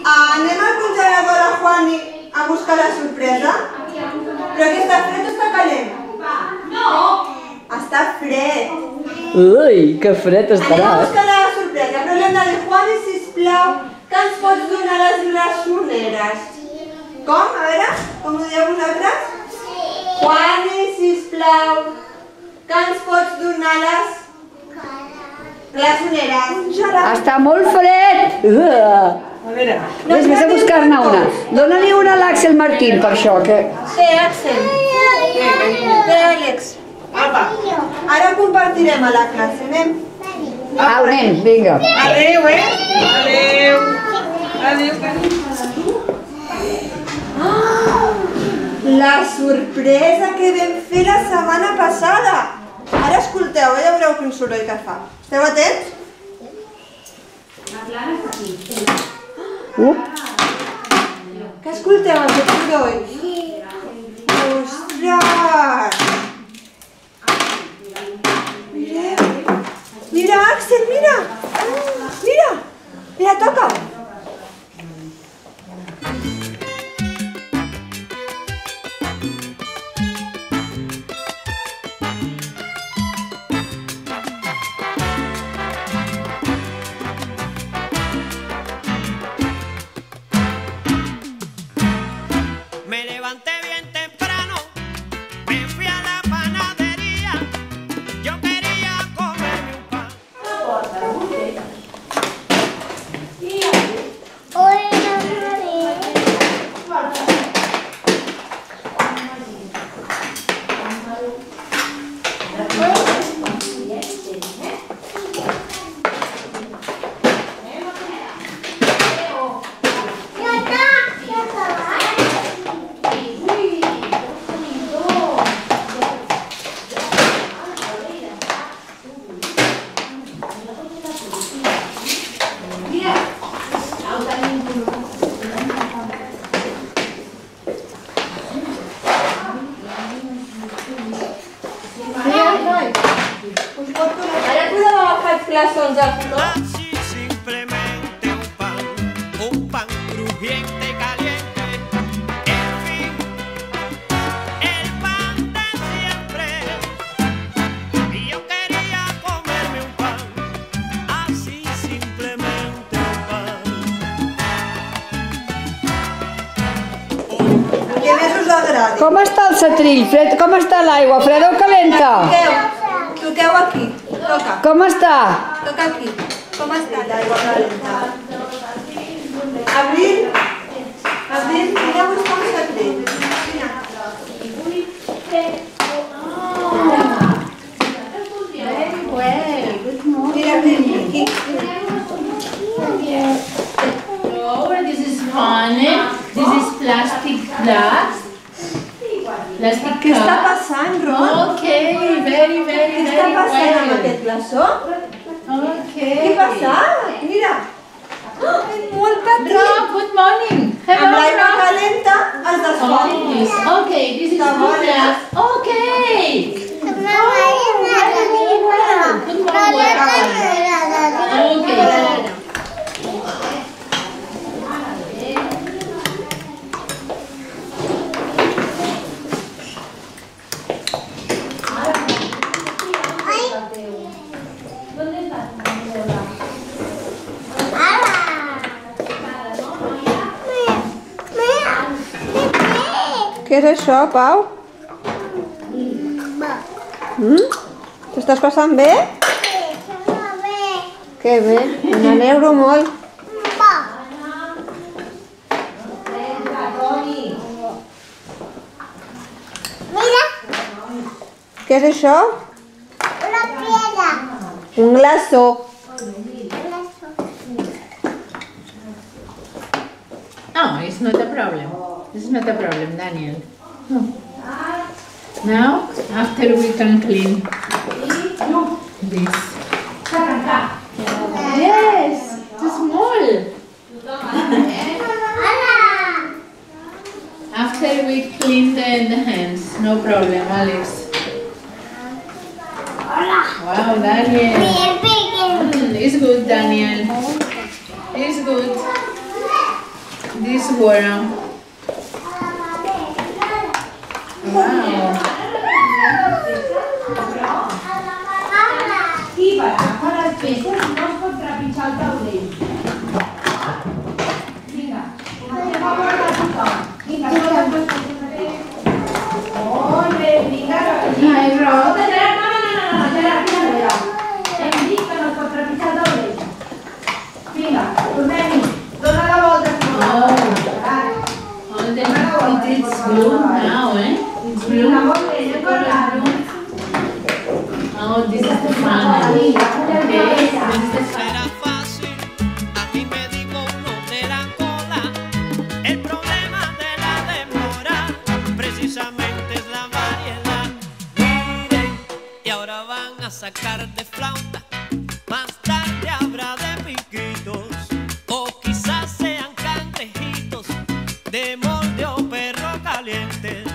Anem al congelador a Juani a buscar la sorpresa? Però que està fred o està calent? No! Està fred. Ui, que fred estarà. Anem a buscar la sorpresa, però li hem de dir, Juani, sisplau, que ens pots donar les glaçoneres. Com? A veure, com ho dieu vosaltres? Juani, sisplau, que ens pots donar les glaçoneres. Està molt fred. A veure... Vés a buscar-ne una. Dóna-li una a l'Àxel Martín, per això, que... Bé, Àxel. Bé, Àlex. Ara compartirem a la classe, anem? Au, nen, vinga. Adéu, Adéu. Adéu. La sorpresa que vam fer la setmana passada. Ara escolteu, ja veureu quin soroll que fa. Esteu atents? La Clara està aquí. Què escolteu, aquest soroll? Ostres! Mireu! Mira, Àxel, mira! Mira! Mira, toca! Me levanté bien temprano, me fui a la panadería, yo quería comerme un pan. Ara podem agafar els glaçons al flor? Así simplemente un pan crujiente y caliente. En fin, el pan de siempre. Y yo quería comerme un pan, así simplemente un pan. El que més us agradi. Com està el setrill? Com està l'aigua? Freda o calenta? Toqueu aquí, toca. Com està? Toca aquí. Com està l'aigua calenta? Abril, mireu-vos com s'abril. Mira, Abril, aquí. Oh, this is honey. This is plastic glass. Plastic Què està cup. passant, Ron? Okay, very, very, Què està very passant amb well. aquest glaçó? Okay. Què passa? Mira. Molt petit. Rob, good morning. Hello, Amb l'aigua Rob. calenta es desfà. Okay, this is good glass. Okay. Good morning. Okay. Què és això, Pau? T'estàs passant bé? Que bé, me n'alegro molt. Què és això? Un glaçó. No, it's not a problem. This is not a problem, Daniel. No. Now, after we can clean this. Yes, too small. After we clean the hands, no problem, Alex. Wow, Daniel. It's good, Daniel. It's good. this water. Wow. I per agafar les peces no es pot trepitjar el taulell. Vinga, comencem a veure tothom. Vinga, molt bé, vinga. Ai, Roc. Gerard, no, Gerard, quina manera. Hem dit que no es pot trepitjar el taulell. Vinga, tornem-hi. Dóna la volta. Oh, it's blue now, eh? It's blue. Oh, this is the funnel. Okay, this is the funnel. Era fácil, a mí me dijo uno de la cola. El problema de la demora precisamente es la variedad. Miren, y ahora van a sacar de flauta. Más tarde habrá de piquitos, o quizás sean cantejitos de molde o perro caliente.